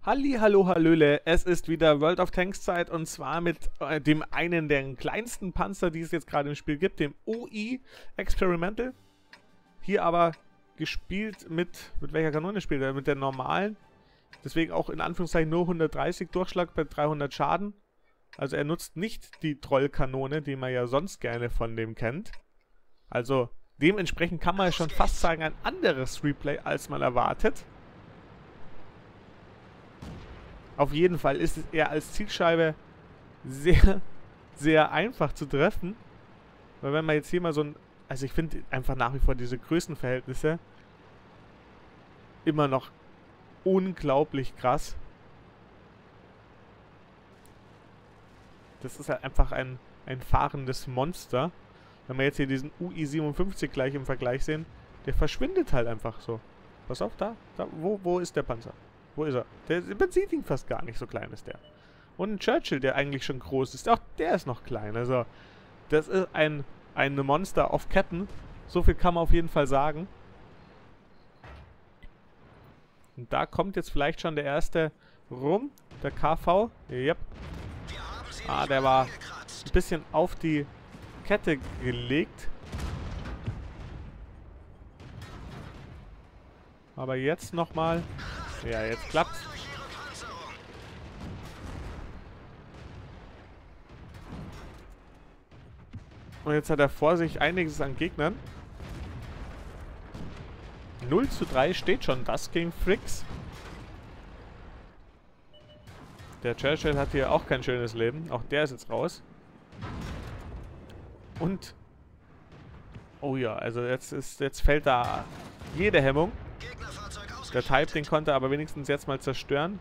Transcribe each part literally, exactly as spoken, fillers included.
Halli, hallo, hallöle, es ist wieder World of Tanks Zeit und zwar mit äh, dem einen der kleinsten Panzer, die es jetzt gerade im Spiel gibt, dem O I Experimental. Hier aber gespielt mit, mit welcher Kanone spielt er? Mit der normalen. Deswegen auch in Anführungszeichen nur hundertdreißig Durchschlag bei dreihundert Schaden. Also er nutzt nicht die Trollkanone, die man ja sonst gerne von dem kennt. Also dementsprechend kann man schon fast sagen, ein anderes Replay, als man erwartet. Auf jeden Fall ist es eher als Zielscheibe sehr, sehr einfach zu treffen. Weil wenn man jetzt hier mal so ein... Also ich finde einfach nach wie vor diese Größenverhältnisse immer noch unglaublich krass. Das ist halt einfach ein, ein fahrendes Monster. Wenn wir jetzt hier diesen U I siebenundfünfzig gleich im Vergleich sehen, der verschwindet halt einfach so. Pass auf, da, da wo, wo ist der Panzer? Wo ist er? Der, man sieht ihn fast gar nicht, so klein ist der. Und ein Churchill, der eigentlich schon groß ist, auch der ist noch klein. Also, das ist ein, ein Monster auf Ketten. So viel kann man auf jeden Fall sagen. Und da kommt jetzt vielleicht schon der erste rum. Der K V. Yep. Ah, der war ein bisschen auf die Kette gelegt. Aber jetzt nochmal. Ja, jetzt klappt's. Und jetzt hat er vor sich einiges an Gegnern. null zu drei steht schon das gegen Fricks. Der Churchill hat hier auch kein schönes Leben. Auch der ist jetzt raus. Und... Oh ja, also jetzt, ist, jetzt fällt da jede Hemmung. Der Type, den konnte er aber wenigstens jetzt mal zerstören.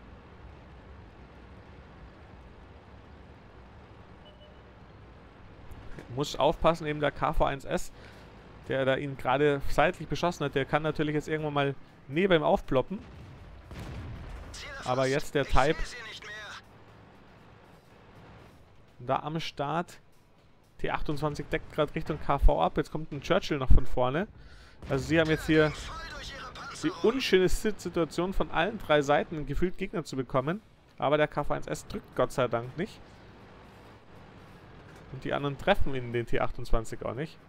Muss aufpassen, eben der K V eins S, der da ihn gerade seitlich beschossen hat, der kann natürlich jetzt irgendwann mal neben ihm aufploppen. Aber jetzt der Type da am Start. T achtundzwanzig deckt gerade Richtung K V ab. Jetzt kommt ein Churchill noch von vorne. Also sie haben jetzt hier die unschöne Situation von allen drei Seiten gefühlt Gegner zu bekommen. Aber der K V eins S drückt Gott sei Dank nicht. Und die anderen treffen ihn, den T achtundzwanzig, auch nicht.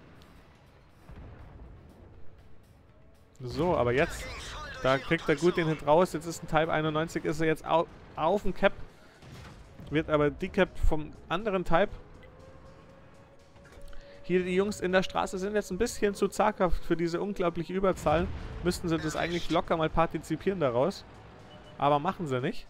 So, aber jetzt, da kriegt er gut den Hit raus. Jetzt ist ein Type einundneunzig, ist er jetzt au auf dem Cap. Wird aber decapped vom anderen Type. Hier die Jungs in der Straße sind jetzt ein bisschen zu zaghaft für diese unglaubliche Überzahl. Müssten sie das eigentlich locker mal partizipieren daraus. Aber machen sie nicht.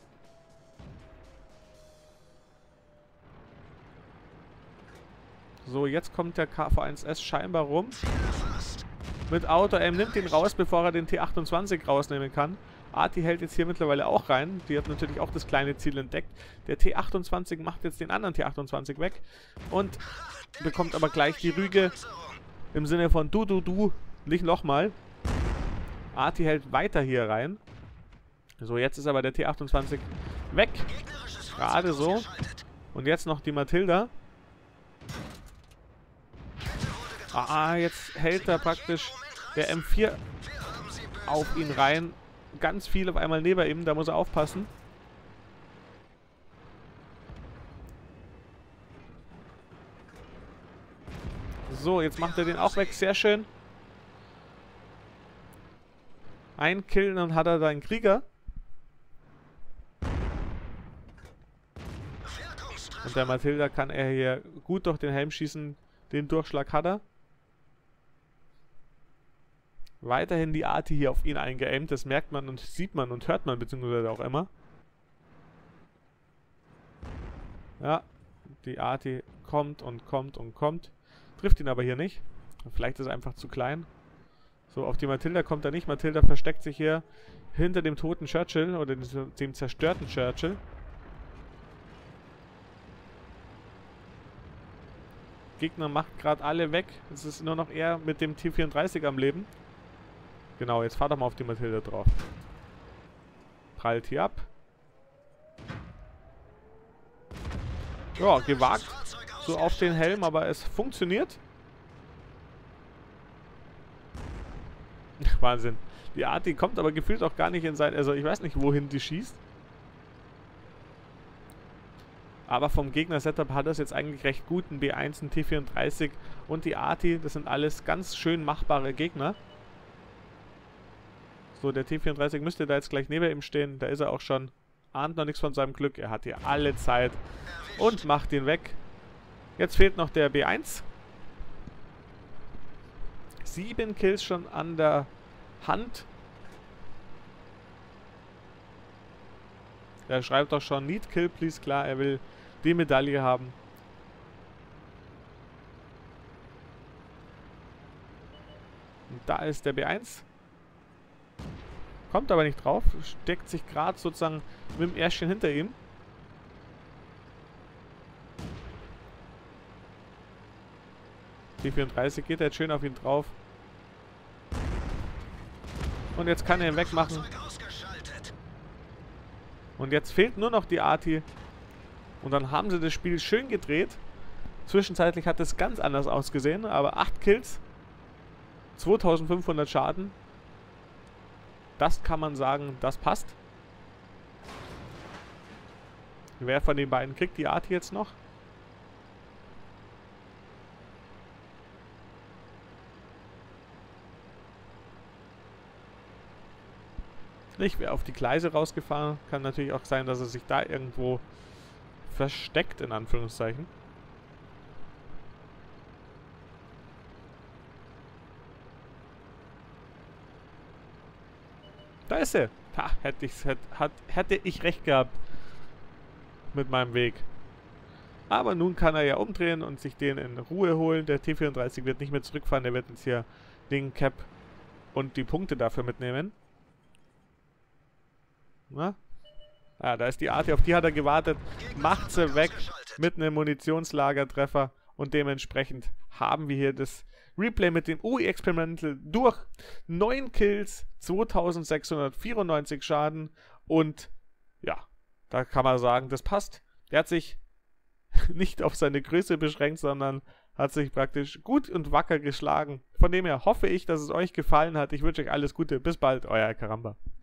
So, jetzt kommt der K V eins S scheinbar rum. Mit Auto-Aim nimmt ihn raus, bevor er den T achtundzwanzig rausnehmen kann. Arti hält jetzt hier mittlerweile auch rein. Die hat natürlich auch das kleine Ziel entdeckt. Der T achtundzwanzig macht jetzt den anderen T achtundzwanzig weg. Und bekommt aber gleich die Rüge im Sinne von du, du, du, nicht nochmal. Arti hält weiter hier rein. So, jetzt ist aber der T achtundzwanzig weg. Gerade so. Und jetzt noch die Matilda. Ah, jetzt hält er praktisch der M vier auf ihn rein. Ganz viel auf einmal neben ihm, da muss er aufpassen. So, jetzt macht er den auch weg, sehr schön. Ein Kill, dann hat er da einen Krieger. Und der Matilda kann er hier gut durch den Helm schießen. Den Durchschlag hat er. Weiterhin die Arti hier auf ihn eingeaimt. Das merkt man und sieht man und hört man beziehungsweise auch immer. Ja, die Arti kommt und kommt und kommt. Trifft ihn aber hier nicht. Vielleicht ist er einfach zu klein. So, auf die Matilda kommt er nicht. Matilda versteckt sich hier hinter dem toten Churchill oder dem zerstörten Churchill. Gegner macht gerade alle weg. Es ist nur noch er mit dem T vierunddreißig am Leben. Genau, jetzt fahr doch mal auf die Matilda drauf. Prallt hier ab. Ja, gewagt. So auf den Helm, aber es funktioniert. Wahnsinn. Die Arti kommt aber gefühlt auch gar nicht in sein... Also ich weiß nicht, wohin die schießt. Aber vom Gegner-Setup hat er es jetzt eigentlich recht gut. Ein B eins, ein T vierunddreißig und die Arti, das sind alles ganz schön machbare Gegner. So, der T vierunddreißig müsste da jetzt gleich neben ihm stehen. Da ist er auch schon. Ahnt noch nichts von seinem Glück. Er hat hier alle Zeit und macht ihn weg. Jetzt fehlt noch der B eins. Sieben Kills schon an der Hand. Er schreibt doch schon, need kill, please, klar, er will die Medaille haben. Und da ist der B eins. Kommt aber nicht drauf, steckt sich gerade sozusagen mit dem Ärschchen hinter ihm. T vierunddreißig geht jetzt schön auf ihn drauf. Und jetzt kann er ihn wegmachen. Und jetzt fehlt nur noch die Arti. Und dann haben sie das Spiel schön gedreht. Zwischenzeitlich hat es ganz anders ausgesehen, aber acht Kills, zweitausendfünfhundert Schaden. Das kann man sagen, das passt. Wer von den beiden kriegt die Arti jetzt noch? Ich wäre auf die Gleise rausgefahren. Kann natürlich auch sein, dass er sich da irgendwo versteckt, in Anführungszeichen. Da ist er. Ha, hätte, ich's, hätte, hat, hätte ich recht gehabt mit meinem Weg. Aber nun kann er ja umdrehen und sich den in Ruhe holen. Der T vierunddreißig wird nicht mehr zurückfahren. Der wird jetzt hier den Cap und die Punkte dafür mitnehmen. Na? Ah, da ist die Arti, auf die hat er gewartet. Macht sie weg mit einem Munitionslagertreffer. Und dementsprechend haben wir hier das Replay mit dem U I-Experimental durch. neun Kills, zweitausendsechshundertvierundneunzig Schaden. Und ja, da kann man sagen, das passt. Er hat sich nicht auf seine Größe beschränkt, sondern hat sich praktisch gut und wacker geschlagen. Von dem her hoffe ich, dass es euch gefallen hat. Ich wünsche euch alles Gute. Bis bald, euer Karamba.